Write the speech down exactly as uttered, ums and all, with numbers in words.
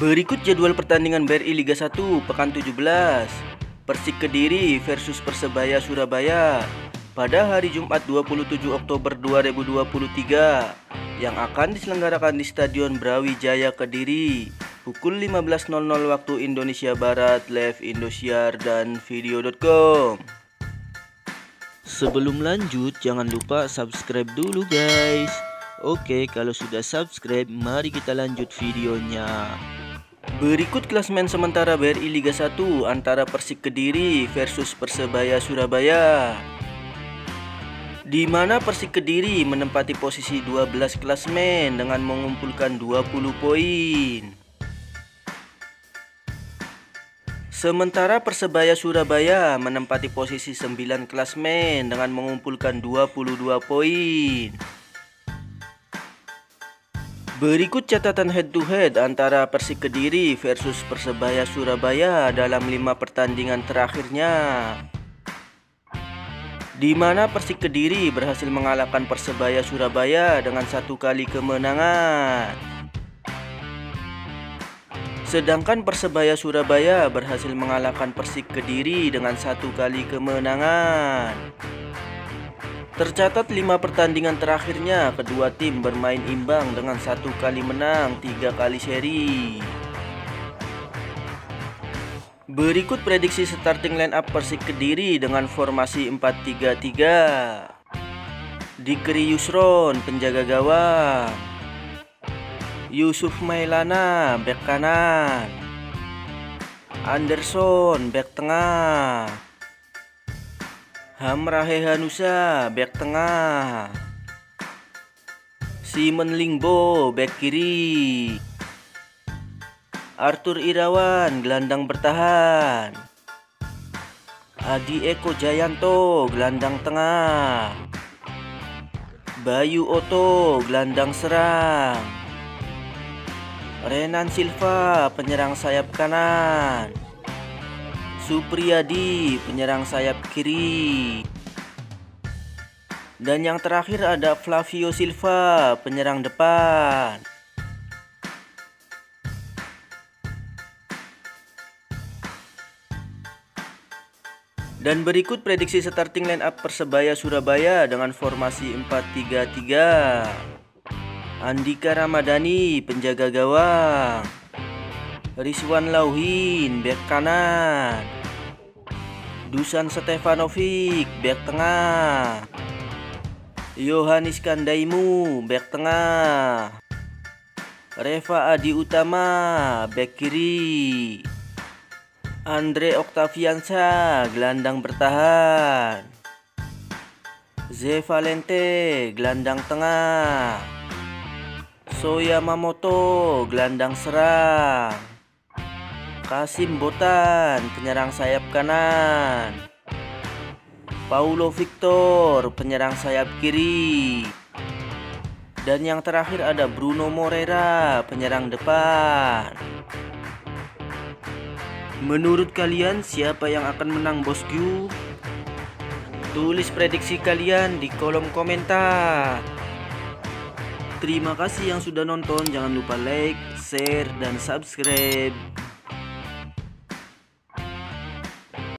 Berikut jadwal pertandingan B R I Liga satu pekan tujuh belas. Persik Kediri versus Persebaya Surabaya pada hari Jumat dua puluh tujuh Oktober dua ribu dua puluh tiga yang akan diselenggarakan di Stadion Brawijaya Kediri pukul lima belas nol nol waktu Indonesia Barat, live Indosiar dan video dot com. Sebelum lanjut, jangan lupa subscribe dulu guys. Oke, kalau sudah subscribe, mari kita lanjut videonya. Berikut klasemen sementara B R I Liga satu antara Persik Kediri versus Persebaya Surabaya, di mana Persik Kediri menempati posisi dua belas klasemen dengan mengumpulkan dua puluh poin. Sementara Persebaya Surabaya menempati posisi sembilan klasemen dengan mengumpulkan dua puluh dua poin. Berikut catatan head to head antara Persik Kediri versus Persebaya Surabaya dalam lima pertandingan terakhirnya, di mana Persik Kediri berhasil mengalahkan Persebaya Surabaya dengan satu kali kemenangan. Sedangkan Persebaya Surabaya berhasil mengalahkan Persik Kediri dengan satu kali kemenangan. Tercatat lima pertandingan terakhirnya kedua tim bermain imbang dengan satu kali menang, tiga kali seri. Berikut prediksi starting line up Persik Kediri dengan formasi empat tiga tiga. Dikri Yusron penjaga gawang, Yusuf Mailana bek kanan, Anderson bek tengah, Hamrahe Hanusa bek tengah, Simon Lingbo bek kiri, Arthur Irawan gelandang bertahan, Adi Eko Jayanto gelandang tengah, Bayu Oto gelandang serang, Renan Silva penyerang sayap kanan, Supriyadi penyerang sayap kiri, dan yang terakhir ada Flavio Silva penyerang depan. Dan berikut prediksi starting line up Persebaya Surabaya dengan formasi empat tiga tiga. Andika Ramadhani penjaga gawang, Rizwan Lauhin bek kanan, Dusan Stefanovic bek tengah, Yohanis Kandaimu bek tengah, Reva Adi Utama bek kiri, Andre Oktaviansa gelandang bertahan, Ze Valente gelandang tengah, Soya Mamoto gelandang serang, Kasim Botan penyerang sayap kanan, Paulo Victor penyerang sayap kiri, dan yang terakhir ada Bruno Moreira penyerang depan. Menurut kalian siapa yang akan menang bosku? Tulis prediksi kalian di kolom komentar. Terima kasih yang sudah nonton, jangan lupa like, share, dan subscribe.